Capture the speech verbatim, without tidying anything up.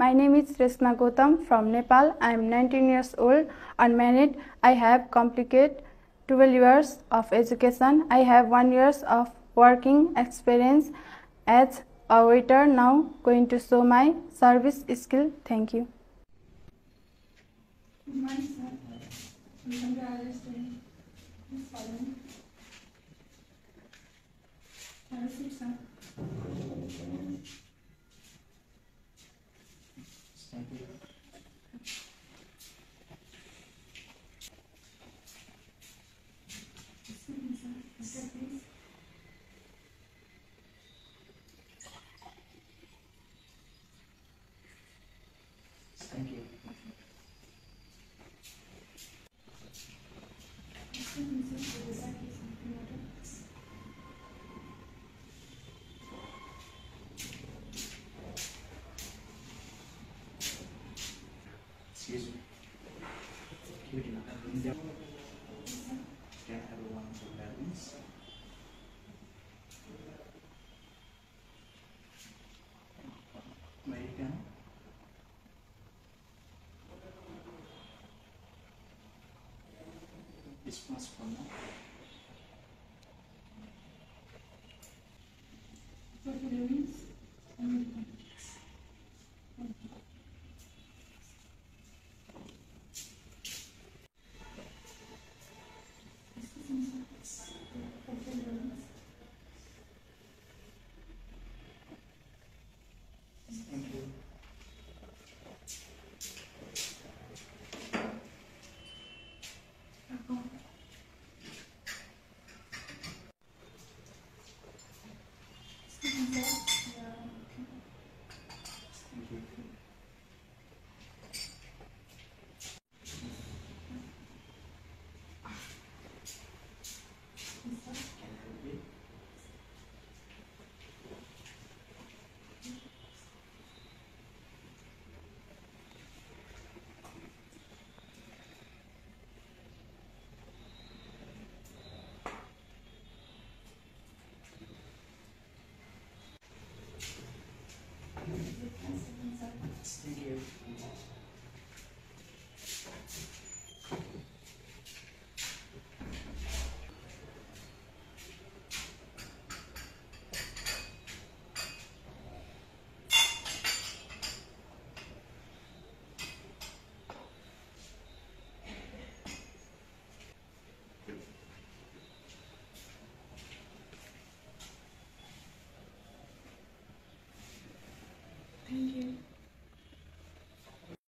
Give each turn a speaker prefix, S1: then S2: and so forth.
S1: My name is Resma Gautam from Nepal. I am nineteen years old, unmarried. I have completed twelve years of education. I have one years of working experience as a waiter. Now going to show my service skill. Thank you.
S2: Good morning, sir. Welcome to our restaurant. Please follow me. Have a seat, sir.
S3: Thank you.
S2: Excuse me, sir. Sir, please.
S3: Thank you.
S2: Excuse me, sir. Will you sir, please something water?
S3: Excuse me. Keep it in the room. Can I have a one for balance? American. This one's for now.
S2: What do you mean? American. Excuse me, sir. What do you mean?
S3: Thank you.
S2: Welcome. Excuse me, sir. Yeah, okay.
S3: Thank you.
S2: Yes, sir.
S3: Can I help you?
S2: Yes, sir.
S3: Thank you.